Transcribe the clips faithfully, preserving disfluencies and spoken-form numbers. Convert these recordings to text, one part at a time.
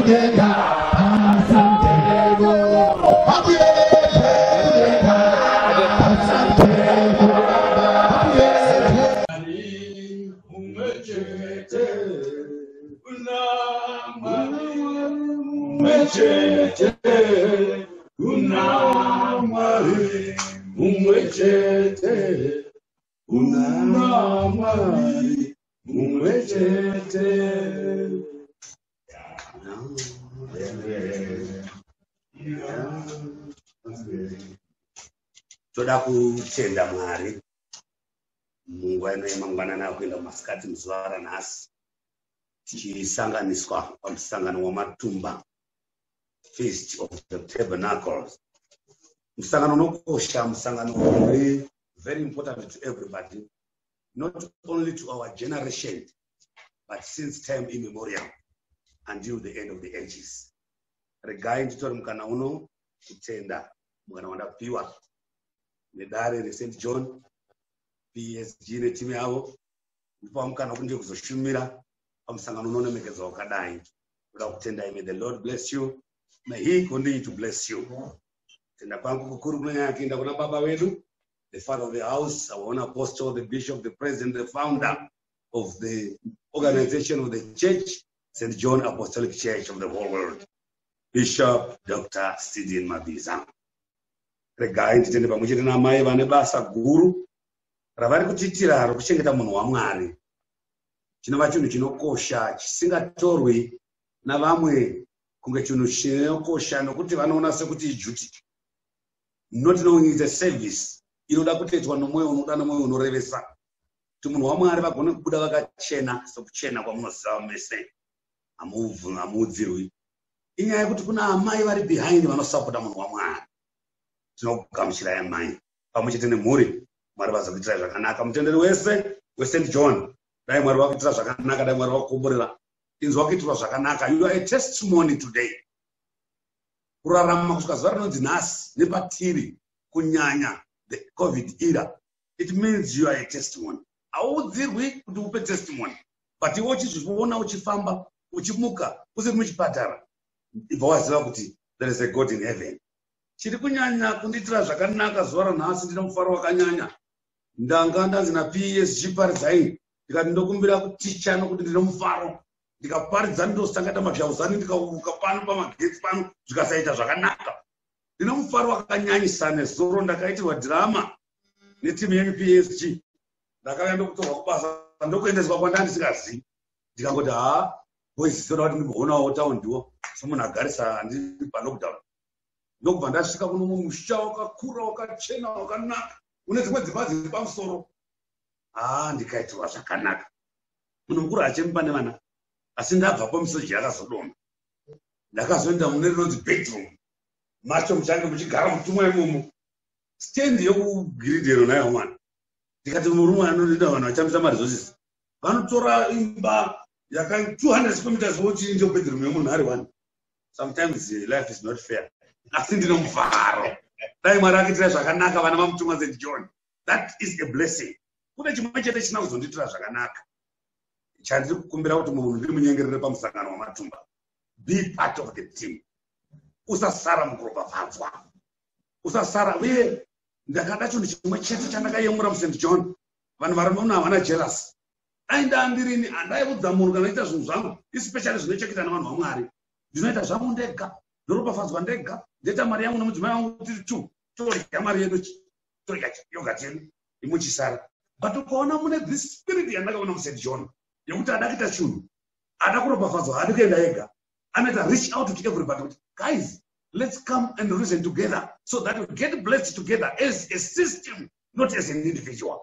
Toda kutenda Mwari munguva ino yemangwanani akuenda kumasikati muzuva ranhasi tichisanganiswa pamusangano wamatumba, Feast of the Tabernacles. Musangano unokosha, musangano uri very important to everybody, not only to our generation but since time immemorial until the end of the ages. Regai nditori mukana uno kutenda mukana wandapiwa nedare reSaint John P S G netimu yavo kupa mukana wekundi kuzoshumira pamusangano unonemekedzwa wakadai. Toda kutenda. May the Lord bless you. May he continue to bless you. Tenda kwangu kukuru kunonyanya kuenda kuna baba wedu, the father of the house, our own apostle, the bishop, the president, the founder of the organization of the church, Saint John Apostolic Church of the whole world, Bishop Doctor Stephen Mabiza. Regai nditende pamwechete namai vane basa guru ravari kutitira rokuchengeta munhu waMwari. Chinova chinhu chinokosha chisingatorwi navamwe kunge chinhu chinokosha nokuti vanoona sekuti ijuti. Not knowing it's a service inoda kutetwa nomwoyo unoda nomwoyo unorevesa kuti munhu waMwari vagone kubuda vakachena sokuchena kwamunoziva mese hamuudzirwi. Inyaya yekuti kuna amai vari behind vanosapota munhu waMwari. Tinokugamuchirai amai pamwechete nemhuri. Mwari vazokuitira zvakanaka. Mutenderi wese weSaint John, dai Mwari vakuitira zvakanaka, dai Mwari vakukomborera, inzwi vakuitirwa zvakanaka. You are a testimony today. Kurarama kusvika zuva rinonzi nhasi nepatiri kunyanya the COVID era, it means you are a testimony. Hauudzirwi kuti upe testimony, but iwe uchizviona uchifamba uchimuka usiri muchipatara, ibva waziva kuti there is a God in heaven. Chiri kunyanya kundiitira zvakanaka zuva ranhasi. Ndine mufaro wakanyanya. Ndanga ndanzi naP S G paridzai, ndikati ndokumbira kuticha nokuti ndine mufaro. Ndikaparidza ndosangata mazhauzani ndikauka pano pamagetsi pano zvikasaita zvakanaka. Ndine mufaro wakanyanyisa. Nezoro ndakaitirwa dhirama netimu yenyu P S G. Ndakauya ndokutorwa kubasa ndokuendeswa kwandandisikazivi. Ndikangoti ha boys toda kuti ndimbonawo taundiwo somunhu agarisa ndiri palockdown. Ndokubva ndasvika kuno mumusha wakakura wakachena wakanaka une dzimwe dzimba dziri pamusoro. Ah, ndikaitirwa zvakanaka. Munhu mukuru hachemupa nevana, asi ndabvapo misoji yakazodoma. Ndakazoenda mune rinonzi bedroom. Macho muchange muchigara mutumwa imomo. Stand yekugiridhero nayo mwana. Ndikati murume anoenda vanhu vachamisa maresources. Vanotora imba yaka two hundred square meters vochinja bedroom yemunhu ari one. Sometimes life is not fair. Asi ndine mufaro. Dai Mwari akuitira zvakanaka vana vamutumwa Saint John. That is a blessing. Kune chimwe chete chisina kuzondiitira zvakanaka. Chandiri kukumbira kuti munhu ndiri munyengerere pamusangano wamatumba. Be part of the team. Usasara mukuropafadzwa. Usasara. Uye ndakada chinhu chimwe chete chandakayemura muSaint John. Vanhu vari muno havana jealous. Dai ndandirini handaiudza munhu kana aita zvinhu zvangu, especially zvinocheketa navanhu vaMwari. Ndinoita zvangu ndega. Ndinopafadzwa ndega. Ndoita mari yangu nomudzimai wangu tiri two. Torya mari yedu. Torya yoga chedu imuchisara. But ukaona mune this spirit yandakaona muSaint John yekuti ada kuita chinhu, ada kuropafadzwa, hadi kuenda ega. Anoita reach out to everybody. Guys, let's come and reason together so that we get blessed together as a system, not as an individual.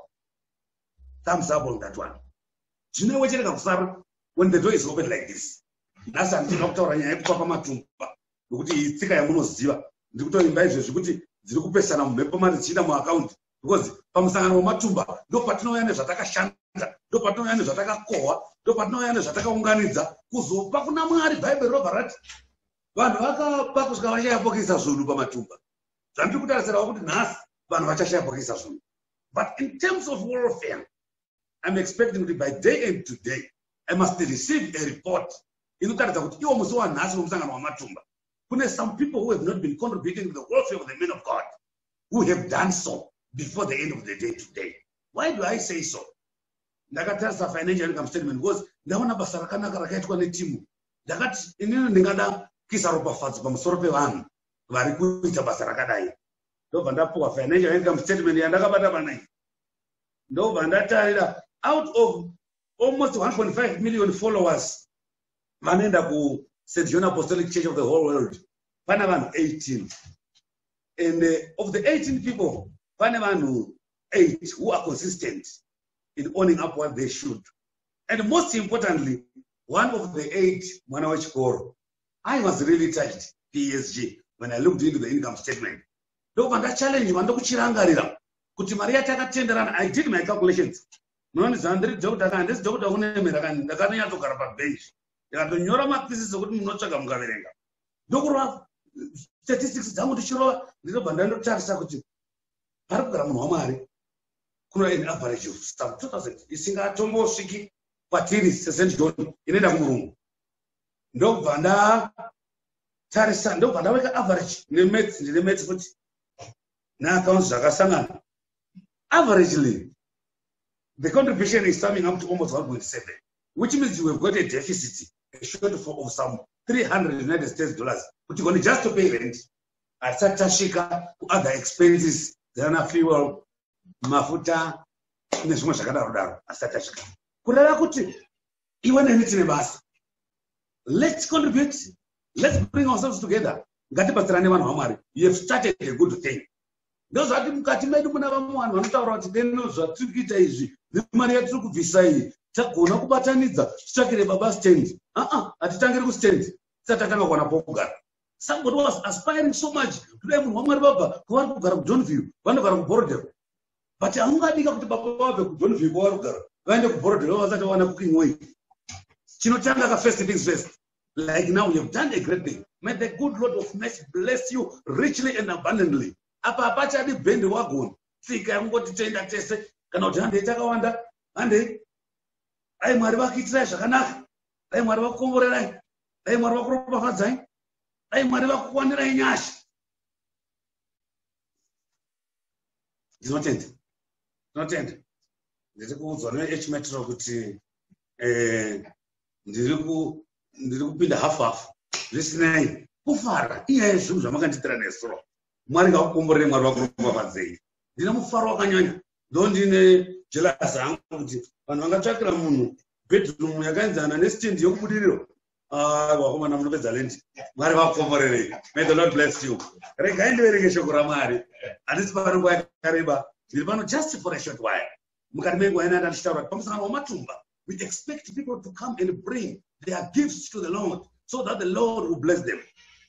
Thumbs up on that one. Do you know what you're going to start when the door is open like this? That's a doctor and I papa matumba. Kuti tsika ya munoziva. Ndikutoimba izvo zvikuti dziri kupesana mumhepo mari dzichida mu account because pamusangano wamatumba ndo patinouya nezvatakashanda, ndo patinouya nezvatakakohwa, ndo patinouya nezvatakaunganidza kuzopa kuna Mwari. Bible robva rati vanhu vakapa kusvika vachayapokesa zvinhu pamatumba. Zvandiri kutarisirawo kuti nhasi vanhu vachashayapokesa zvinhu. But in terms of warfare, I'm expecting that by day and today, I must receive a report inotaridza kuti iwo musi wanhasi wemusangano wamatumba kune some people who have not been contributing to the welfare of the men of God who have done so before the end of the day today. Why do I say so? Ndakatarisa financial income statement because ndaona basa rakanaka rakaitwa netimu. Ndakati inini ndingada kuisa ropafadzo pamusoro pevanhu vari kuita basa rakadai. Ndobva ndapuwa financial income statement yandakabata panai. Ndobva ndatarira out of almost one point five million followers vanoenda ku Saint John Apostolic Church of the whole world. Pane vanhu eighteen. And uh, of the eighteen people, pane vanhu eight who are consistent in owning up what they should. And most importantly, one of the eight, Mwana Wachikoro, I was really touched, P S G, when I looked into the income statement. Ndobva challenge vandokuchirangarira kuti mari yatakatenderana. I did my calculations. Munonzi ndiri doctor kana ndisi doctor kunemera kana ndakanyatogara pabench. Ndakatonyora mapieces okuti munotsvaga mukaverenga. Ndokurova statistics dzangu tichirova ndinobva ndandotarisa kuti pari kugara munhu wamwari kuno an average of some two thousand isingatombosviki kwatiri seSaint John inoenda kumurungu. Ndobva ndatarisa ndobva ndaweka average nemaths ndine maths futi naaccounts zvakasangana. Averagely the contribution is summing up to almost one point seven, which means you have got a deficit, a shortfall of some three hundred United States dollars, which you're going just to pay rent. At Satashika, other expenses, the fuel, mafuta, nezvimwe zvakadaro asatashika. Kureva kuti iwe nemi basa. Let's contribute. Let's bring ourselves together. Ngatibatsirane vanhu vamwari. You have started a good thing. Ndozvati mukati medu muna vamwe vanhu vanotaura kuti deno zvatiri kuita izvi nemari yatiri kubvisa iyi tagona kubatanidza titsvakire baba stand. Ah, hatitangiri kustand tisati tatanga kuwana pokugara. Somebody was aspiring so much today munhu wamwari vabva kuvari kugara kuDonville vanogara kuBorodero. But haungadika kuti baba vabve kuDonville kwavari kugara vaende kuBorodero vasati vawana cooking way. Chinotanga ka first things first. Like now you have done a great thing. May the good Lord of mercy bless you richly and abundantly. Apa apachadi bend wagon. Sika ngoti tenda tese kana kuti hande takawanda hande ai mwari vakuitira zvakanaka. Ai mwari vakukomborerai. Ai mwari vakuropafadzai. Ai mwari vakukwanirai nyasha. Ndinotenda. Ndinotenda. Ndiri kuudzwa neH Metro kuti eh ndiri ku ndiri kupinda half half. Zvisinei kufara iye zvinhu zvamakanditira nesoro. Mwari ngakukomborere mwari vakuropafadzei. Ndine mufaro wakanyanya. Ndo ndine jealous hangu kuti vanhu vangatsvakira munhu bedroom yakaenzana nestand yokubudiriro. Ah, wakomana munopedza lendi. Mwari vakukomborerei. May the Lord bless you. Regai ndiverenge shoko raMwari. Handisi pano nguva yakareba. Ndiri pano just for a short while. Mukati menguva ina ndanditaura pamusangano wamatumba. We expect people to come and bring their gifts to the Lord so that the Lord will bless them.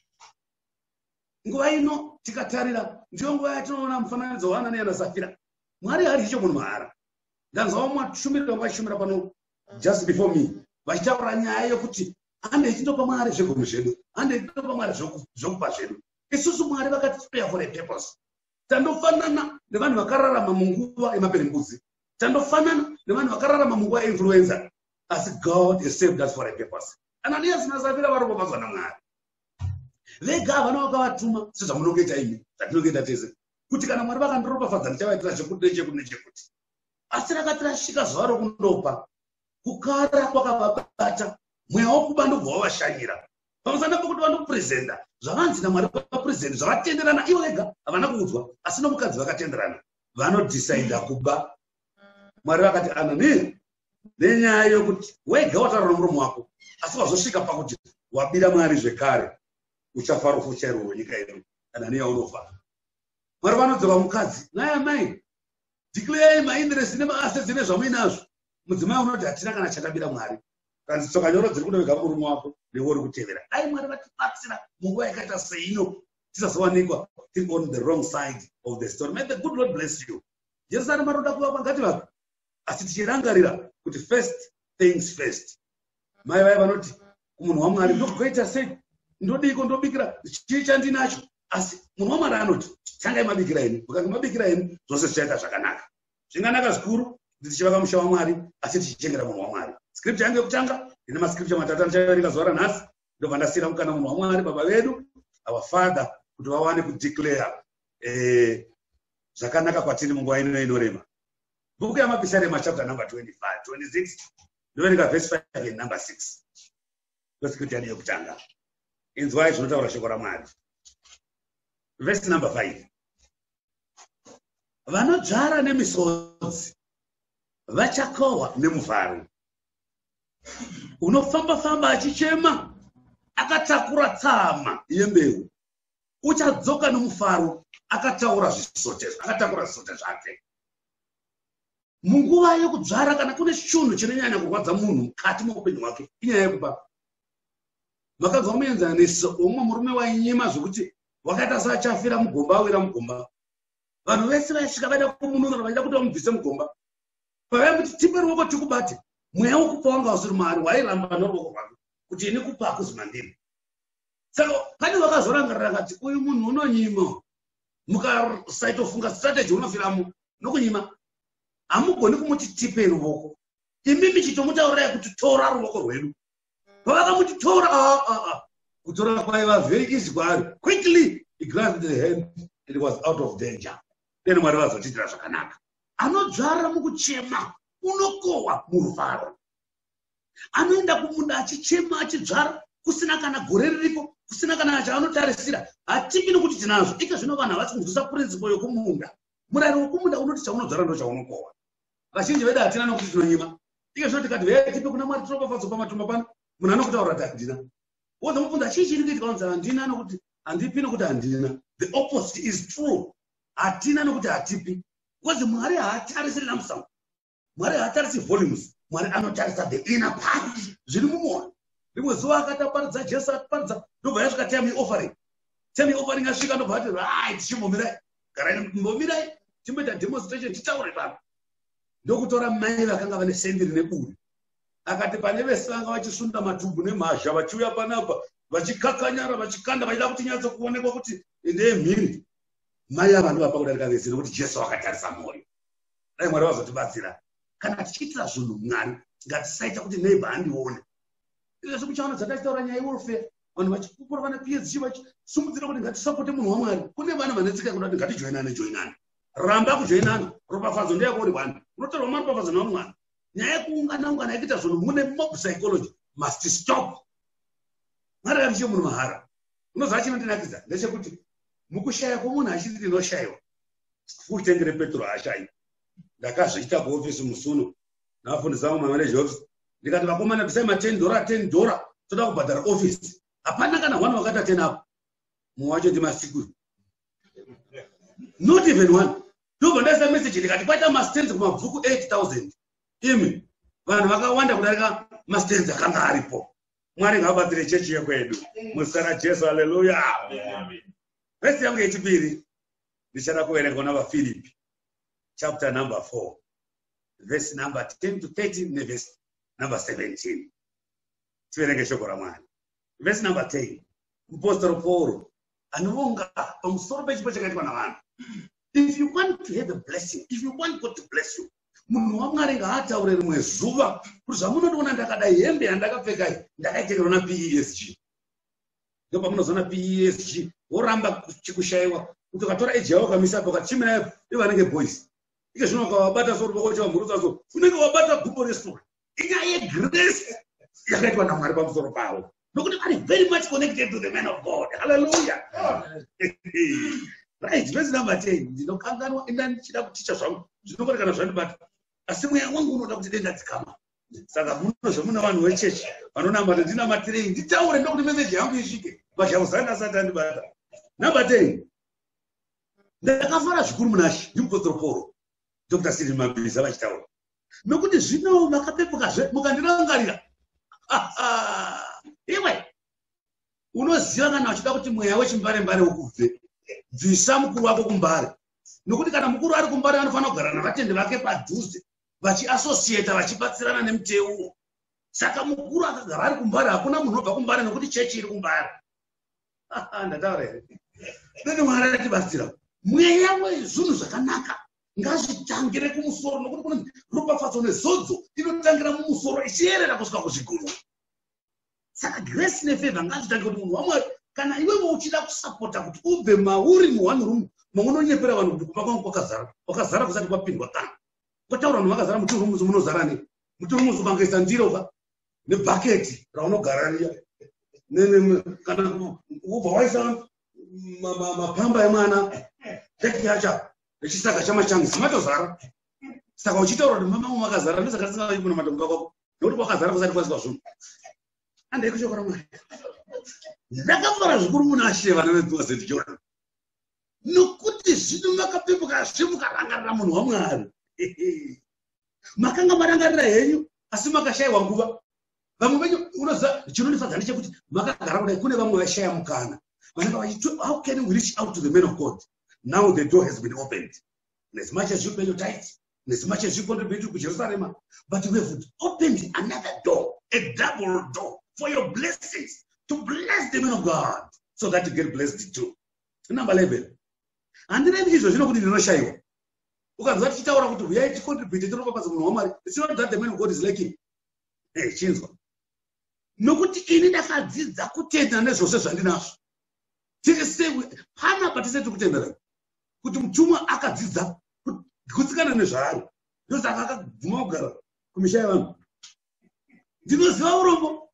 Nguva ino tikatarira ndiyo nguva yatinoona mufananidzo waHanania naSafira. Mwari hari icho munhu mahara. Ndanzwa mwashumira vashumira pano just before me. Vachitaura nyaya yokuti hande ichitopa Mwari zvegomo zvedu. Hande ichitopa Mwari zvokupa zvedu. Isusu Mwari vakatispare for a purpose. Tandofanana nevanhu vakararama munguva yemaperembudzi. Tandofanana nevanhu vakararama munguva yeinfluenza. As God has saved us for a purpose. Ananias naSafira varikupadzwa naMwari. Vega vana vakavatuma sezvamunongoita imi zvatinongoita tese kuti kana Mwari vakandiropafadza ndichavaitira chekuti nechekuti nechekuti. Asi rakatirasvika zuva rokundopa kukara kwakavabata mweya wokuba ndobva wavashanyira. Pamusana pokuti vandoprezenda zvavanzi naMwari vaprezenda zvavatenderana ivo vega havana kuudzwa asi nomukadzi vakatenderana vanodhisaidha kuba. Mwari vakati Anania nenyaya yokuti wega wataura nomuromo wako asi wazosvika pakuti wabira Mwari zvekare uchafa rufu chairwo nyika yedu. Anania unofa. Mwari vanodzoka mukadzi naye mai declare my interest nemaasets nezvamuinazvo. Mudzimai unoti hatina kana chakabira Mwari. Kana tsoka nyoro dziri kudoveka murume wako neuri kutevera. Ai Mwari vatibatsira munguva yakaita seino tisazowanikwa think on the wrong side of the story. May the good Lord bless you. Jerusalem anoda kuvakwa ngativakwe asi tichirangarira kuti first things first. Mai vai vanoti kumunhu waMwari ndokugoita sei ndodiko ndobikira chii chandinacho asi munhu waMwari anoti tangai mabikira eni mukange mabikira eni zvose zvichaita zvakanaka. Zvinganaka zvikuru kuti tichivaka musha waMwari asi tichichengera munhu waMwari. Scripture yangu yokutanga ina ma scripture matatu ndichaverenga zuva ranhasi ndobva ndasiyira mukana munhu waMwari baba vedu our father kuti vawane kudeclare eh zvakanaka kwatiri munguva ino inorema. Book yamapisarema chapter number twenty-five twenty-six ndoverenga verse five and number six. Ndoscripture yangu yokutanga inzwai zvinotaura shoko raMwari. Verse number five. Vanodzvara nemisodzi vachakohwa nemufaro. Unofamba famba achichema akatakura tsama yembeu, uchadzoka nomufaro akataura zvisote akatakura zvisote zvake. Munguva yekudzvara kana kune chinhu chinonyanya kurwadza munhu mukati muupenyu hwake inyaya yekuba. Makanzwa muenzaniso umwe murume wainyima zvokuti wakaita seachafira mugomba awira mugomba. Vanhu vese vaisvika vaida kumununura vaida kuti vamubvise mugomba. Pavaimuti tipe ruoko tikubate, mweya wekupa wanga usiri maari wairamba noruoko rwake kuti ini kupa hakuzi mandiri. Saka pane vakazorangarira vakati uyu munhu unonyima, mukasaitofunga strategy unofiramo nokunyima, hamugoni kumuti tipe ruoko. Imi michitomutaurirai kuti tora ruoko rwedu. Pavakamuti tora ah ah ah kutora kwaiva very easy kwaari. Quickly he grabbed the hand and it was out of danger. Then Mwari vazotitira zvakanaka. Anodzvara mukuchema unokohwa murufaro. Anoenda kumunda achichema achidzvara kusina kana gore ririko, kusina kana chaanotarisira. Hatipi nokuti tinazvo. Ika zvino vanhu havasi kunzwisa principle yokumunda. Murayiro wokumunda unoti chaunodzvara ndo chaunokohwa. Vazhinji vedu hatina nokuti tinonyima. Ika zvino tikati vetipe kuna Mwari tinopafadzo pamatumba pano. Munhu anokutaura kuti handina. Wodza mubvunza chii chiri kuitika kunzi handina nokuti handipi nokuti handina. The opposite is true. Hatina nokuti hatipi. Because Mwari haatarisi lump. Mwari haatarisi volumes. Mwari anotarisa the inner part. Zviri mumwoyo. Rimwe zuva akataparidza Jesu ataparidza ndobva yasvika time yeoffering. Time yeoffering yasvika ndobva ati right chimbomirai. Garai mumbomirai. Chimboita demonstration titaure pano. Ndokutora mai vakanga vane sendi rine buri. Akati pane vese vanga vachisunda matumbu nemhazha vachiuya panapa vachikakanyara vachikanda vaida kuti nyatso kuonekwa kuti ndeyemhiri. Mai ava ndovapa kudarika vese nokuti Jesu akatarisa mwoyo. Dai Mwari vazotibatsira. Kana tichiitira zvinhu Mwari ngatisaita kuti neighbor andione. Izvo zvokuchaona dzatachitaura nyaya yewarfare. Vanhu vachipupura vana P H D vachisumudzira kuti ngatisapote munhu waMwari. Kune vana vanetsika kuda kuti ngatijoinane joinane. Ramba kujoinana. Ropafadzo ndeyako uri wani. Unotaura Mwari ropafadzo naMwari. Nyaya yekuungana ungana yekuita zvinhu mune mob psychology must stop. Mwari akatiche munhu mahara. Unoziva chinondinakidza ndechekuti mukushaya kwomunhu achiti ndinoshayiwa. Fuchitengere Petro haashayi. Ndakazviita kuofisi musuno. Navafundisa vangu mamanage office. Ndikati vakomana bvisai ma ten dollar ten dollar toda kubhadhara office. Hapana kana one wakata ten apo. Mumwe wacho ndimasikuru. Not even one. Ndobva ndaisa message ndikati kwaita mastenzi kumabvuku eight thousand. Imi vanhu vakawanda kudarika mastenzi akanga aripo. Mwari ngabatsire chechi yekwedu. Muzita raJesu, haleluya. Verse yangu yechipiri ndichada kuverenga kuna vaFilipi chapter number four verse number ten to thirteen ne verse number seventeen. Tiverenge shoko raMwari. Verse number ten. Apostle Paul anonga pamusoro pechipo chakaitwa navanhu. If you want to have a blessing, if you want God to bless you, munhu waMwari ngaataure rimwe zuva kuti zvamunondoona ndakadai hembe yandakapfeka iyi ndakaitengerwa na P E S G. Ndipo pamunozona P E S G woramba chikushayiwa kuti ukatora eji yavo ukamisa apo ukachimira ivanenge boys. Ike zvino ukavabata soruoko chavamhurutsa so unenge wabata gumbo restory. Inyaya yegrace yakaitwa naMwari pamusoro pavo. Nokuti ari very much connected to the man of God. Hallelujah. Right, verse number ten. Ndinokanganwa enda ndichida kuticha zvangu. Zvinokorekana zvandibata. Asi mweya wangu unoda kuti denda dzikama. Saka muno zvamuna vanhu vechechi vanonamba kuti ndinamatirei nditaure ndokuti message yangu isvike. Vazhavuzana asati andibata. Number ten. Ndakafara zvikuru munaShe ndimupostori Paul. Doctor Cyril Mabhiza vachitaura. Nokuti zvino makapepuka zve mukandirangarira. Iwe unoziva kana uchida kuti mweya wechimbare mbare ukubve. Bvisa mukuru wako kumbare. Nokuti kana mukuru ari kumbare anofanira kugara navatendi vake padhuze vachiassociate vachibatsirana nemuteuwo. Saka mukuru akagara ari kumbare hakuna munhu obva kumbare nokuti chechi iri kumbare. Ndataura here. Ndokuti Mwari atibatsira. Mweya wezvinhu zvakanaka ngazvitangire kumusoro nokuti kune ropafadzo nezodzo inotangira mumusoro ichiyerera kusvika kuzviguru. Saka grace nefavor ngazvitange kuti munhu wamwari kana iwewe uchida kusapota kuti ubve mauri muone room mamunonyepera vanhu kuti kumba kwangu kwakazara kwakazara kusati kwapindwa kana kwataura vanhu vakazara muti room munozara ne muti room ukangoisa ndiro ka nebhaketi raunogara riya nene kana ubva waisa mapamba emwana teki yacha echisaka chamachangu simatozara. Saka uchitaura kuti mama makazara ndosaka tisingayi kuna matombo kwako nokuti kwakazara kusati kwasika zvunhu ande kuchokora mwari. Ndakafara zvikuru muna Ashe vana veDzuwa Saint John nokuti zvino makapepuka zvemukarangarira munhu wamwari makanga marangarira henyu asi makashayiwa nguva. Vamwe venyu unoziva chinondifadza ndechekuti makagara kudai kune vamwe vashaya mukana vanenge vachiti how can we reach out to the men of God. Now the door has been opened. And as much as you pay your tithes, and as much as you contribute to Jerusalem, but we have opened another door, a double door for your blessings, to bless the men of God, so that you get blessed too. Number eleven. And then is you know what you know shy. Because what you tell to we are contributing to the it's not that the man of God is lacking. Hey, chinzo. No good in it that did that could take the next process and enough. Take a stay with Hannah, but it's a to tender. Kuti mchuma akadzidza kutsikana nezvaari ndosaka akaguma kugara kumishaya vanhu. Ndinoziva urombo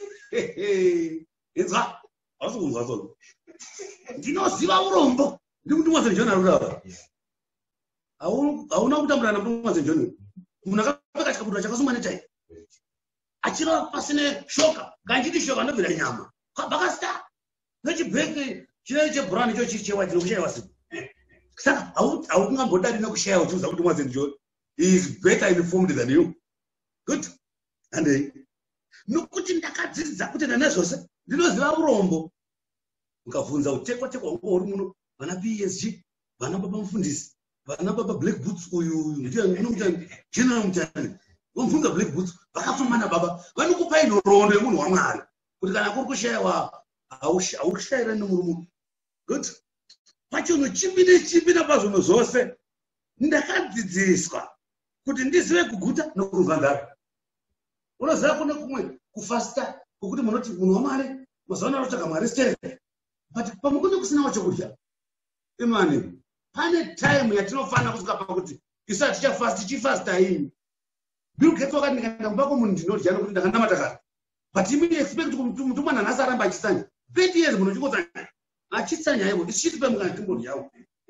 inzwa hausi kunzwa solo ndinoziva urombo ndikuti Saint John arurava hauna kutambura namuti Saint John munhu akapfeka chikabudura chakasungwa netai achirava pasine shoka kanchiti shoka ndobvira nyama bakasta nechibheki chine chebrown icho chichewa chinokushayiwa siku. Saka haukungambodari nekushaya uchiudza kuti Saint John is better informed than you. Good. And uh, nokuti ndakadzidza kuti ndana zvose ndinoziva urombo ukabvunza utekwa tekwa uri muno vana P S G vana baba mufundisi vana baba Black Boots uyu ndiye unomutani general mutani vamubvunza Black Boots vakafumana baba vanokupai nhoroondo yemunhu wamwari kuti kana kuri kushayiwa haushayira nemurumu. Good. Pachino chipi nechipi napazvinhu zvose ndakadzidziswa kuti ndizive kuguta nokurungandara. Unoziva kune kumwe kufasta kwokuti munoti munhu wamwari mazuva ano anotsvaga mwari stere but pamwe kune kusina chokudya. Imani pane time yatinofanira kusvika pakuti isu hatichafasti chifasta iyi. Bill Gates wakati ndikaenda kumba kwomunhu ndinodya nokuti ndakanamata kare but imi expect kuti mutumwa nanhasi aramba achisanya thirty years munhu chingosanya achisanya ivo ichiti pemukana timbodyawo.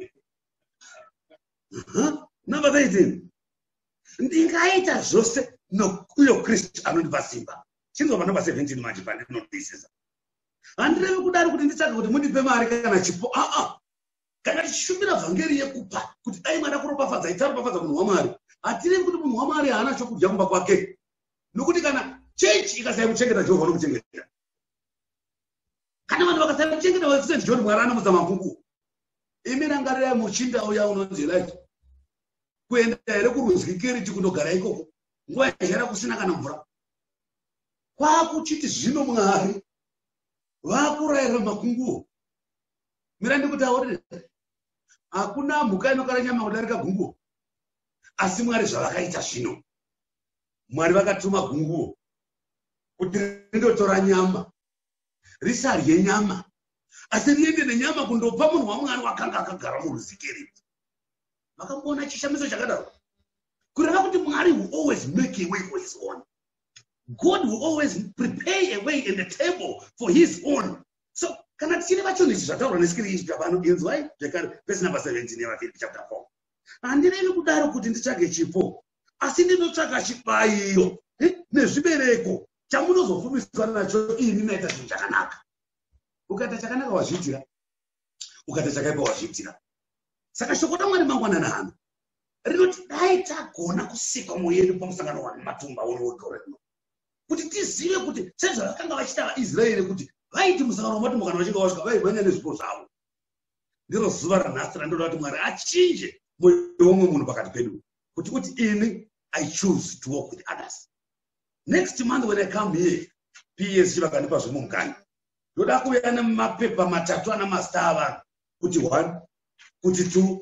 Number thirteen. Ndingaita zvose nokuyo Kristu anondipa simba. Chinzwa number seventeen manje pandinodisisa. Handirevi kudaro kuti nditsvake kuti mundipe mari kana chipo. Ah ah. Kana tichishumira vhangeri yekupa kuti dai mwada kuropafadza itaropafadza munhu wamwari. Hatirevi kuti munhu wamwari haana chokudya kumba kwake. Nokuti kana chechi ikasai kuchengeta Jehovha nokuchengeta. Kana vanhu vakasai kuchengeta Saint John mwari anamudza makungu. Imi rangarirai muchinda uya unonzi Elijah. Kuenda here kurudyi Keriti kundogara ikoko nguva yazhara kusina kana mvura. Kwakuchiti zvino mwari vakurayira makunguo. Mira ndikutaurire hakuna mhuka inokara nyama kudarika gunguo. Asi mwari zvavakaita zvino mwari vakatuma gunguo kuti rindotora nyama risarye nyama asi riende nenyama kundopa munhu wamwari wakanga akagara murudzi Keriti. Makambona chishamiso chakadaro kureva kuti mwari will always make a way for his own. God will always prepare a way in the table for his own. So kana tichine vachona izvi zvataurwa nesikiri izvi pano inzwai zvekare verse number seventeen yaVafilipi chapter four. Handirevi kudaro kuti nditsvage chipo asi ndinotsvaga chibayiro nezvibereko chamunozofumiswa nacho ini naita zvinhu chakanaka. Ukaita chakanaka wazviitira ukaita chakaipa wazviitira. Saka shoko raMwari mangwanani hano rinoti dai tagona kusika mwoyo yedu pamusangano wamatumba unowe rino kuti tizive kuti sezvavakanga vachita vaIsraeri kuti vaiti musangano wamatumba kana vachinga vasvika vaimhanya nezvipo zvavo. Ndiro zuva ranhasi randoda kuti Mwari achinje mwoyo womwe munhu pakati pedu kuti kuti ini I choose to walk with others. Next month when I come here P S G vakandipa zvemungani ndoda kuuya nemapepa matatu ana mastar avanhu kuti one kuti two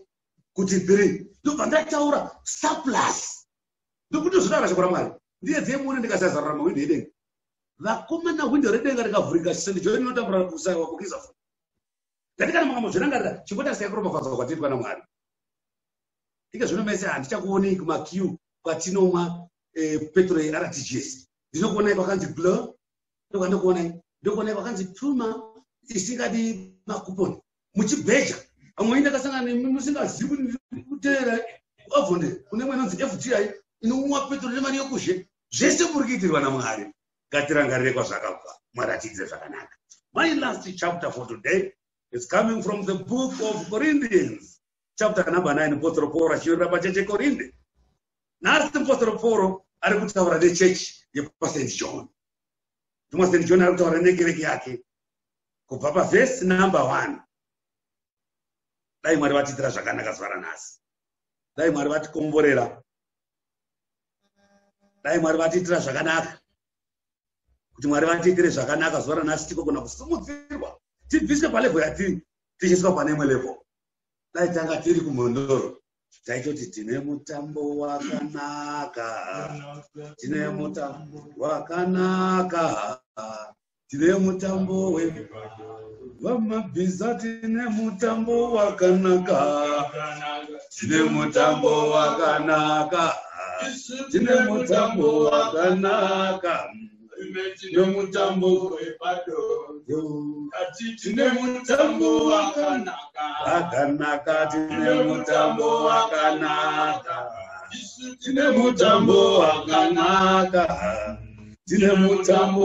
kuti three ndobva ndataura surplus ndokuti zvinara shoko raMwari ndiye dzemuri ndikasazarura mawindi edenga vakomana windo redenga rikavhurika Saint John inotambura kusaiwa kukisa fu ndatikana makamuzvirangarira chipota sikakuropafadzwa kwatiri pana Mwari ika zvino mese handichakuonei kumakiu kwatinomwa petrol yeR T G S ndinokuonai kwakanzi blur ndokandokuonai ndokuonai kwakanzi Puma isingadi makuponi muchibheja amwe ndakasangana nemusingazivi kuteera ovhonde kune mwe nonzi F T I inomwa petrol nemari yokuzhe zvese muri kuitirwa naMwari ngatirangarire kwazvakabva Mwari atiitire zvakanaka. My last chapter for today is coming from the book of Corinthians chapter number nine. Apostle Paul achirira pacheche Korinde nhasi Apostle Paul ari kutaura nechechi yepaSaint John. Tuma Saint John ari kutaura nekereke yake kubva pavhesi number one. Dai Mwari vatiitira zvakanaka zuva ranhasi. Dai Mwari vatikomborera. Dai Mwari vatiitira zvakanaka. Kuti Mwari vatiitire zvakanaka zuva ranhasi tikogona kusimudzirwa tibviswe palevhel yatiri tichisvika pane imwe level. Dai tanga tiri kumhondoro taitoti tine mutambo wakanaka, tine mutambo wakanaka, tine mutambo we vamabhiza, tine mutambo wakanaka, tine mutambo wakanaka, tine mutambo wakanaka, tine mutambo wepadondo, tine mutambo wakanaka, wakanaka, tine mutambo wakanaka, tine mutambo wakanaka, tine mutambo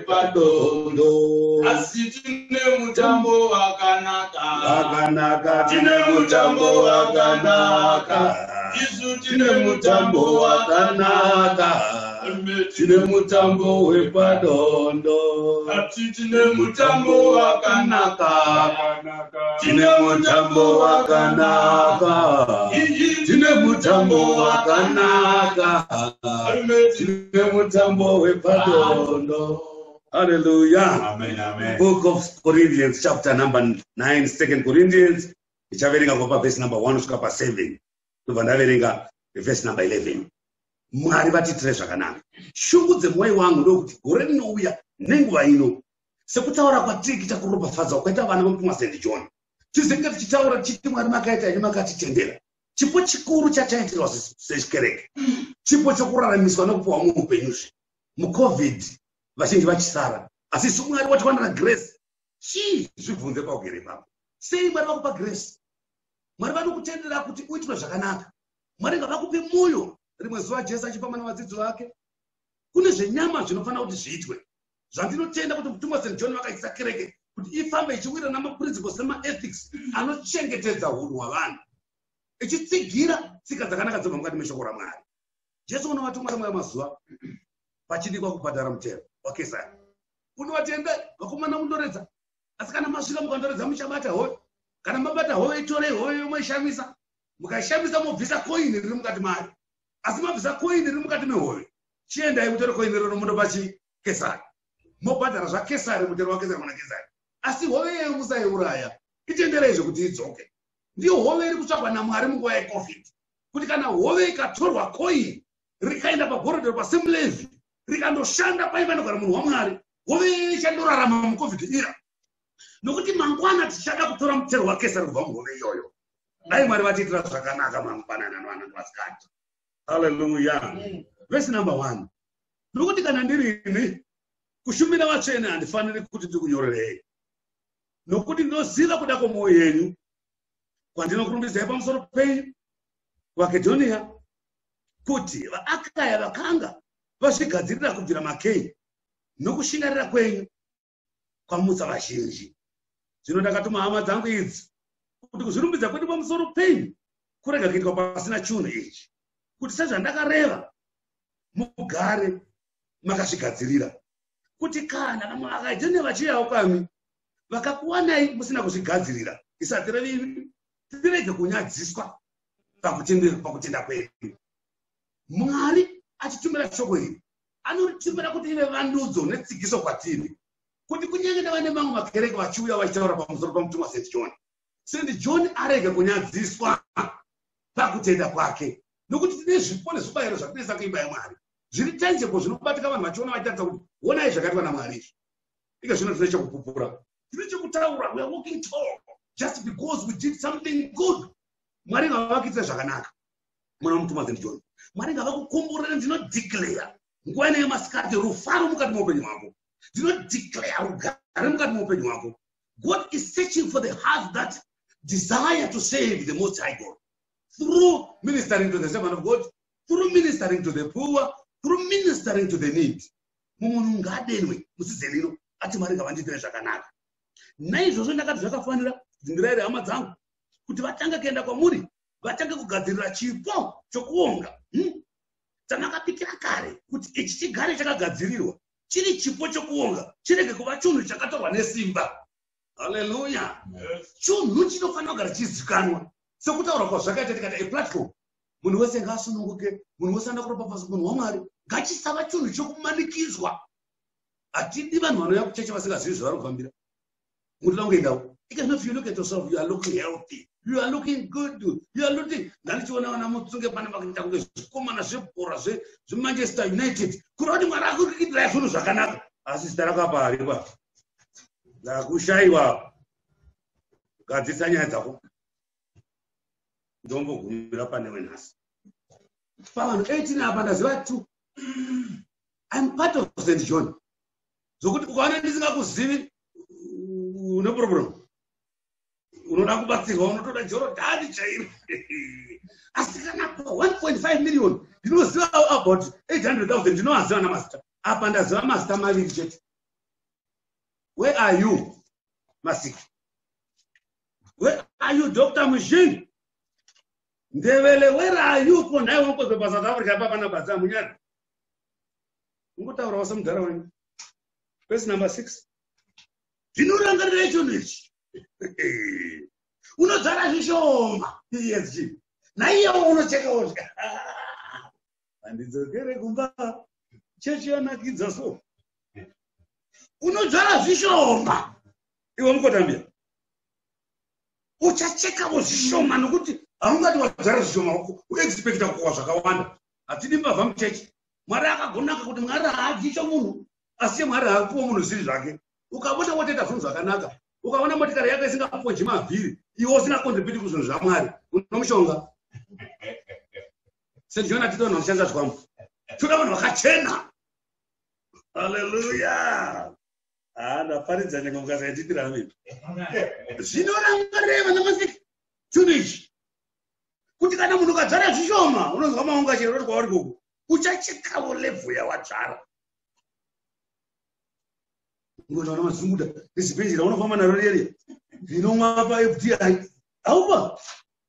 wepadondo, asi tine mutambo wakanaka, wakanaka, tine mutambo wakanaka, isu tine mutambo wakanaka, tine mutambo wepadondo, ati tine mutambo wakanaka, tine mutambo wakanaka, tine mutambo wakanaka, tine mutambo wepadondo. Hallelujah. Amen, amen. Book of Corinthians chapter number nine, Second Corinthians ichaverenga kubva verse number one kusvika pa seven. Ndobva ndaverenga verse number eleven. Mwari vatiitire zvakanaka. Shungu dzemwoyo wangu ndokuti gore rinouya nenguva ino sekutaura kwatiri kuchakuropafadzwa kwaita vana vamutuma Saint John. Tizenga tichitaura tichiti Mwari makaita ine makatitendera. Chipo chikuru chataitirwa sechikereke. Chipo chokuraramiswa nokupiwa muupenyu. Mucovid vazhinji vachisara. Asi isu Mwari watiwanira grace. Chii zvibvunze paugere ipapo. Sei Mwari vakupa grace? Mwari vanokutendera kuti uitwe zvakanaka. Mwari ngavakupe mwoyo. Rimwe zuva Jesu achipama navadzidzi vake kune zvenyama zvinofanira kuti zviitwe. Zvandinotenda kuti mutumwa Saint John vakaisa kereke kuti ifambe ichiwira namaprinciples nemaethics anochengetedza unhu hwavanhu, ichitsigira tsika dzakanaka dzobva mukati meshoko raMwari. Jesu unovatumwa rimwe ramazuva pachidikwa kubhadhara mutero waKesari. Unovatenda vakomana mundoredza, asi kana masvika mukandoredza muchabata hoyo, kana mabata hoyo itorei hoyo moishamisa, mukaishamisa mobvisa koini riri mukati mayo. Asi mabvisa koini riri mukati mehoyo, chiendai mutore koini rino mundopa chiKesari, mobhadhara zvaKesari mutero waKesari muna Kesari. Asi hove yeyo musaiuraya, itendereizve kuti idzoke. Ndiyo hove iri kutsvagwa naMwari munguva yeCovid, kuti kana hove ikatorwa koini rikaenda pagorodhero paSimlevi rikandoshanda paivanogara munhu waMwari, hove ichandorarama muCovid ira. Nokuti mangwana tichada kutora mutero waKesari kubva muhove iyoyo. Dai Mwari vatiitira zvakanaka mangwanana namasikati. Hallelujah. Mm. Verse number one. Nokuti kana ndiri ini kushumira vatsvene handifaniri kuti ndikunyorerei, nokuti ndinoziva kuda kwemwoyo yenyu kwandinokurumbidzai pamusoro penyu vaMakedhonia, kuti vaAkaya vakanga vazvigadzirira kubvira makei nokushingarira kwenyu kwamutsa vazhinji. Zvino ndakatuma hama dzangu idzi kuti kuzvirumbidza kwedu pamusoro penyu kurega kuitwa pasina chinhu ichi, kuti sezvandakareva mugare makazvigadzirira, kuti kana vamwe vaMakedhonia vachiuyawo kwami vakakuwanai musina kuzvigadzirira, isati revivi tirege kunyadziswa pakutenda kwedu. Mwari achitumira shoko iri anotitumira kuti ive vandudzo netsigiso kwatiri, kuti kunyange nevane vamwe makereke vachiuya vachitaura pamusoro pamutumwa Saint John, Saint John arege kunyadziswa pakutenda kwake. Nokuti tine zvipo nezvibayiro zvatinesa kuimba Mwari. Zviri tangible zvinobatika vanhu vachiona vachitaridza kuti onai zvakaitwa naMwari izvi. Ika zvino tine chekupupura. Tine chekutaura, we are walking tall just because we did something good. Mwari ngavakitira zvakanaka. Mwana mutuma Saint John. Mwari ngavakukomborera ndinodeclare nguva ine masikati rufaro mukati muupenyu hwako. Ndinodeclare rugare mukati muupenyu hwako. God is searching for the hearts that desire to save the Most High God. Through ministering to the servant of God, through ministering to the poor, through ministering to the need. Munhu ngadenwe musizelino ati Mwari ngavanditire zvakanaka. Naizvozvo ndakati zvakafanira dzindirayire hama dzangu kuti vatange kuenda kwamuri, vatange kugadzirira chipo chokuonga. Hmm? Tanakapikira kare kuti ichi chigare chakagadzirirwa chiri chipo chokuonga, chirege kuva chinhu chakatorwa nesimba. Hallelujah. Chinhu chinofanira kugara chizikanwa. Sekutaura kwazvakaita tikati a platform. Munhu wese ngaasununguke, munhu wese anakuropa pasi munhu waMwari. Ngachisava chinhu chokumanikidzwa. Hatidi vanhu vanouya kucheche vasingazivi zvavarikufambira. Munoda kungoendawo. Even if you look at yourself, you are looking healthy. You are looking good. You are looking. Ngatichiona vana mutsunge pane vakuita kunge zvikomana zvebhora zveManchester United. Kureva kuti Mwari akukuitirai zvinhu zvakanaka. Asi zita rakapa haripa. Ndakushayiwa. Gadzisa nyaya dzako. Ndombogumira pane wenhasi. Pavanhu eighteen apa ndaziva tu. I'm part of Saint John. Zokuti ukaona ndisingakuzivi no problem. Unoda kubatsirwa unotoda Jordan chairo. Asi kana one point five million ndinoziva about eight hundred thousand ndinoziva namazita. Apa ndaziva mazita maviri chete. Where are you, Masiki? Where are you, Doctor Mushin? Ndevele, where are you? Kondai wangu kwa South Africa hapa pana baza munyana. Ngutaura wasamudhara wenyu. Verse number six. Ndinorangarira icho ndichi. Unodzara zvishoma. Yes, G. Naiye unocheka wozva. Handidzokere kumba. Chechi yanakidza so. Unodzara zvishoma. Iwe mukotambia. Uchacheka zvishoma nokuti haungati wadzara zvishoma uexpecta kuwa zvakawanda. Hatidi mbavha muchechi. Mwari akagonaka kuti Mwari haadyicho munhu. Asi Mwari haapuwa munhu zviri zvake. Ukabona wotoita zvinhu zvakanaka. Ukaona motikari yako isingaponji mavhiri, iwe usina contribute kuzvinhu zvaMwari, unomushonga. Saint John atito unoshandisa zvikwambo. Toda vanhu vakachena. Hallelujah. Ah, ndaparidza nyengo mukasaititira mimi. Zvinorangarira vana Masiki. Chinhu ichi. Kuti kana munhu ukadzara zvishoma, unonzwa maunga chero kwauri koko. Uchachekawo level yawadzara. Ngono na mazumuda izibhedlela unofamba naro rere ndinomwa pa F D I aupa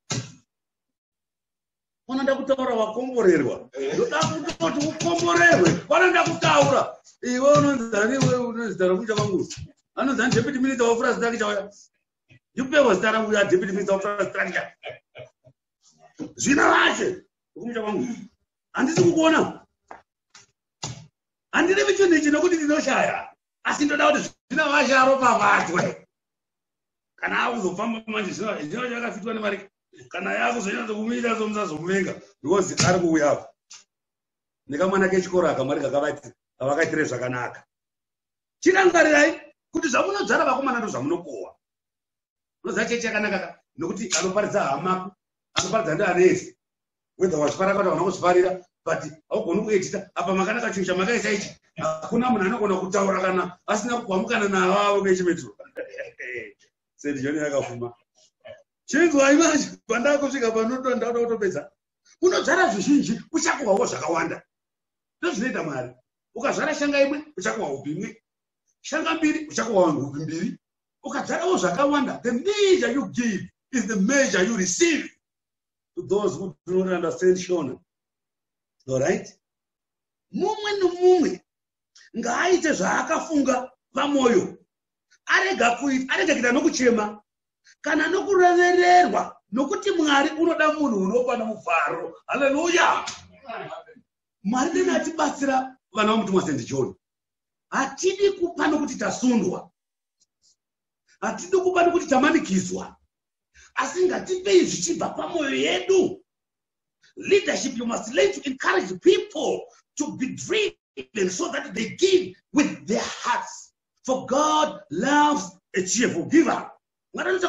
ona ndakutaura wakomborerwa ndoda kuti ukomborerwe pana ndakutaura iwe unonzani iwe unonzana kucha kwangu anonzani deputy minister of infrastructure chauya ndipewa zita rangu ya deputy minister of infrastructure zvina vache kucha kwangu handisi kukuona handire vichoni ichi nokuti ndinoshaya. Asi ndoda kuti zvina vasharo pavatwe. Kana akuzofamba manje zvino zvino chakafitwa neMwari. Kana yakuzonyanya kumira somusazomuvenga because ari kuuya. Nekamwana kechikora akamwari kakavaiti avakaitire zvakanaka. Chirangarirai kuti zvamunodzara vakomana ndo zvamunokohwa. Unoziva chechi yakanaka nokuti anoparidza hama, anoparidza ndianesi. Whether wachipara kana vanokuchiparira but haugoni kuedita apa makanaka chinhu chamakaisa ichi. Hakuna munhu anogona kutaura kana asina kukwamukana navavo kechimetro. Saint John yakafuma. Chinzwai manje pandava kusvika panoto ndauda kutopedza. Unodzara zvizhinji uchakohwawo zvakawanda. Ndozvinoita Mwari. Ukazvara shanga imwe uchakohwa upi imwe. Shanga mbiri uchakohwa upi mbiri. Ukadzarawo zvakawanda. The measure you give is the measure you receive. To those who do not understand Shona. All right? Mumwe nomumwe ngaaite zvaakafunga pamoyo. Arega kuita, arega kuita nokuchema. Kana nokurevererwa nokuti Mwari unoda munhu unopa nomufaro. Hallelujah. Mwari ndiye atibatsira vana vomutuma Saint John. Hatidi kupa nokuti tasundwa. Hatidi kupa nokuti tamanikidzwa. Asi ngatipei zvichibva pamoyo yedu. Leadership, you must learn to encourage people to be driven so that they give with their hearts. For God loves a cheerful giver. Mwari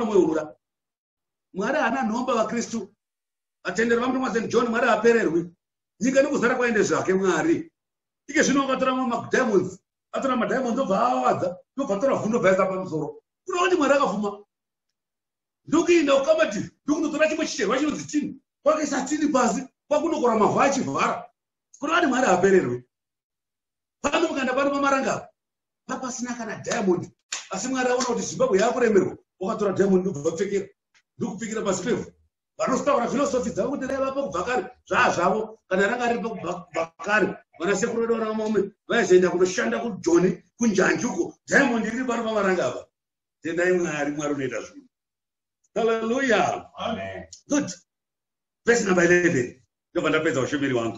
ana nomba wa Kristu atendera vamwe mwa John mwari apererwi nyika nekuzara kwaende zvake mwari ike zvino ngatora ma diamonds atora ma diamonds obva awadza ndobva tora vhundo bvaisa pamusoro unoona mwari akafuma ndokuinda ukamati ndokunotora chimwe chicherwa chinonzi chini kwakaisa tini pasi kwakunokora mavhu achivhara kunoona mwari apererwi pano ukaenda pano pamaranga papasina kana diamond asi mwari aona kuti Zimbabwe yakuremerwa wakatora diamond ndobva pfekera ndokupikira pasi pevhu vanotaura filosofi dzavo kuti raiva kubva kare zvaa zvavo kana ranga riri kubva kare vanasekuru vedu vana vamwe vaizoenda kunoshanda kujoni kunjanjuko diamond riri pano pamaranga apa tendai mwari mwari unoita zvinhu. Hallelujah. Amen. Good. Verse number eleven. Ndobva ndapedza ushumiri wangu.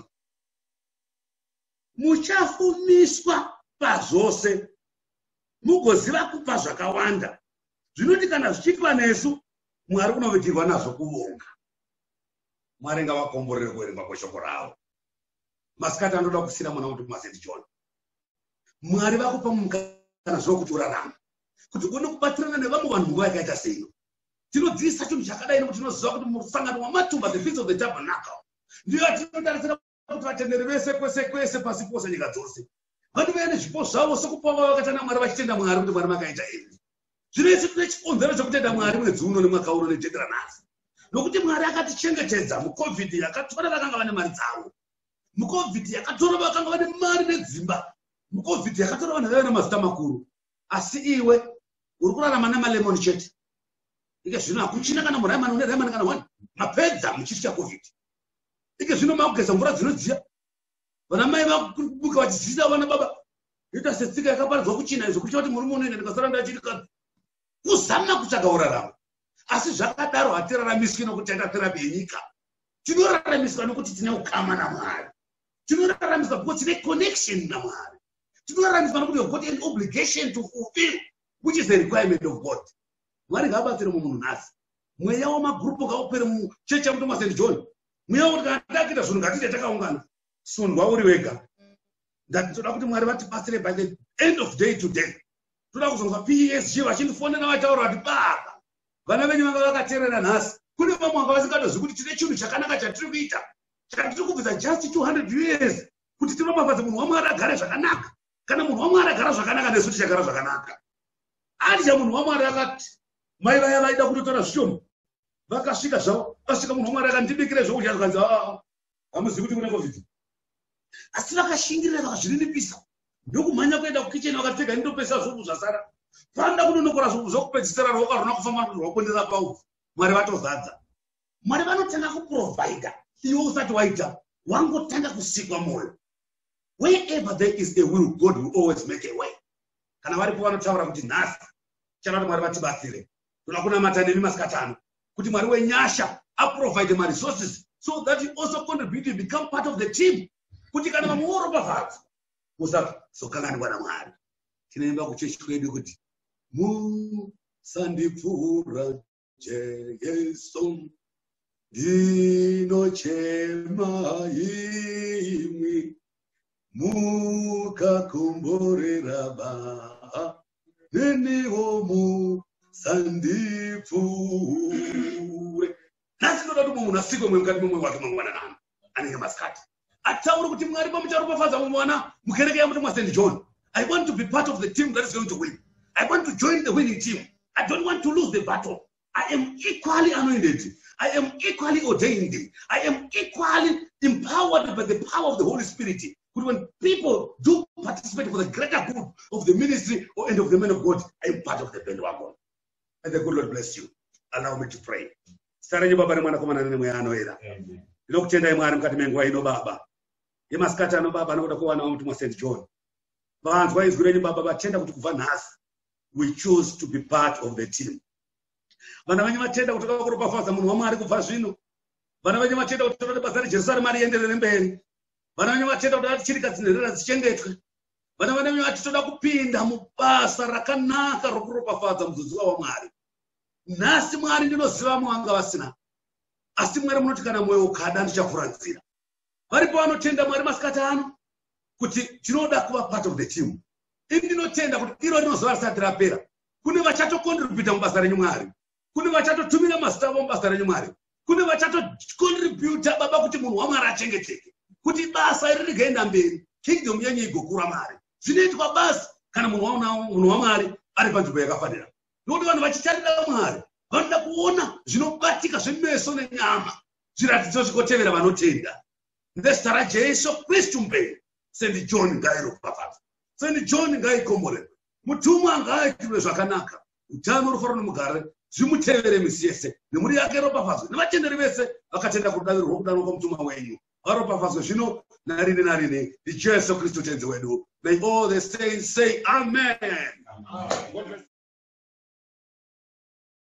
Muchafumiswa pazvose mugoziva kupa zvakawanda zvinoti kana zvichiitwa nesu mwari unovitirwa nazvo kuvonga. Mwari ngavakomborere kuverenga kweshoko ravo. Masikati anoda kusira mwana kuti Saint John. Mwari vakupa mukana zvokuti urarama kuti ukone kubatsirana nevamwe vanhu nguva yakaita seino. Tinodzidzisa chinhu chakadai nokuti tinoziva kuti musangano wamatumba, the feast of the tabernacle, ndiyo yatinotarisira kuti vatenderi vese kwese kwese pasi pose nyika dzose vanhu vaine zvipo zvavo sokupava vakatana Mwari vachitenda Mwari kuti Mwari makaita izvi. Zvino isu tine chikonzero chokutenda Mwari mwedzi uno nemwaka uno nejekera nhasi nokuti Mwari akatichengetedza mucovid yakatora vakanga vane mari dzavo, mucovid yakatora vakanga vane mari nedzimba, mucovid yakatora vanhu vaive nemazita makuru, asi iwe uri kurarama nemalemoni chete. Ike zvino hakuchina kana muraimani une raimani kana wani mapedza muchiti chacovid. Ike zvino makugeza mvura dzinodziya vana mai vakubuka vachidzidzisa vana baba ita setsika yakaparidzwa kuchina izvo kuchita kuti murume unoenda ndikasara ndachirikadzi kuzama kutsvaga urarama. Asi zvakadaro hatiraramiswi nokuti taita therapy yenyika, tinoraramiswa nokuti tine ukama naMwari, tinoraramiswa because tine connection naMwari, tinoraramiswa nokuti we've got an obligation to fulfill which is the requirement of God. Mwari ngaabatsire mumunhu nhasi. Mweya wamagrupu ngaupere muchechi yamutoma Saint John. Mweya woti kana takita zvinhu ngatite takaungana sundwa uri wega. Ndatoda kuti Mwari vatibatsire by the end of day to day. Toda kuzonzwa P S G vachindifonera vachitaura kuti baba vana venyu vanga vakateerera nhasi. Kune vamwe vanga vasingatozvi kuti tine chinhu chakanaka chatiri kuita chatiri kubvisa just two hundred years kuti tinobafadza munhu waMwari agare zvakanaka. Kana munhu waMwari agara zvakanaka nesu tichagara zvakanaka. Adya munhu waMwari akati mai vaya vaida kutotora zvishoma vakasvika zvavo vasvika munhu waMwari akandibikire zvokudya zvakanzi aa hamuzivi kuti kune covid. Asi vakashingirira vakazvininipisa ndokumhanya kuenda kukicheni vakapfeka ndopesa zvoku zvasara panda kunonokora zvoku zvokupedzisira roka rona kufamba rwakondera pauri. Mwari vatozadza. Mwari vanotanga kuprovida iwe usati waita wangotanga kusikwa moyo. Wherever there is a will, God will always make a way. Kana varipo vanotaura kuti nhasi chana kuti Mwari vatibatsire toda kunamata nemi masikati ano kuti Mwari wenyasha aprovide ma resources so that you also contribute to become part of the team kuti kana vamwe voropafadza usazokanganirwa naMwari. Tinoenda kuchechi kwedu kuti musandipfuura Jesu ndinochema imwi mukakomborera Baba neniwo musandipfuure. Nhasi ndoda kuti munhu asikwe mwe mukati memwoyo wake mangwanani anenge masikati ataura kuti Mwari pamucharopafadza mumwana mukereke yamutoma Saint John. I want to be part of the team that is going to win. I want to join the winning team. I don't want to lose the battle. I am equally anointed. I am equally ordained. I am equally empowered by the power of the Holy Spirit. But when people do participate for the greater good of the ministry or end of the man of God, I am part of the bandwagon. And the good Lord bless you. Allow me to pray. Stareje baba mwana kwa manane mwe anoera. Amen. Ndokutenda Mwari mukati menguva ino baba. Yemasikati ano baba anoda kuwana mutuma Saint John. Vanzwa izwi renyu baba vatenda kuti kubva nhasi we choose to be part of the team. Vana venyu vatenda kuti toda kuropafadza munhu waMwari kubva zvino. Vana venyu vatenda kuti toda basa reJerusarema rienderere mberi. Vana venyu vatenda kuti chirikadzi nerera dzichengetwe. Vana venyu vati toda kupinda mubasa rakanaka rokuropafadza muzodziwa waMwari. Nhasi Mwari ndinoziva mwanga vasina. asi Mwari munoti kana mwoyo ukada ndichakuranzira. Varipo vanotenda Mwari masikati ano kuti tinoda kuva part of the team. Ini ndinotenda kuti iro rinozuva risati rapera. Kune vachatokontribhuta mubasa renyu Mwari. Kune vachatotumira mazita avo mubasa renyu Mwari. Kune vachatokontributa baba kuti munhu waMwari achengeteke. Kuti basa iri rigaenda mberi. Kingdom yenyu igokura Mwari. Zvinoitwa basi kana munhu waMwari ari panzvimbo yakafanira. Nokuti vanhu vachitarira Mwari vanoda kuona zvinobatika zvemeso nenyama. Zviratidzo zvikotevera vanotenda. Ndezita raJesu Kristu mberi. Saint John ngairopafadzwe. Saint John ngaikomborerwe. Mutumwa ngaitirwe zvakanaka. Utano rufaro nomugare zvimutevere misi yese. Nemhuri yake ropafadzwe. Nevatenderi vese vakatenda kudavirwa kudanwa kwomutumwa wenyu. Varopafadzwe zvino narine narine. NdiJesu Kristu tenzi wedu. May all the saints say amen. Amen.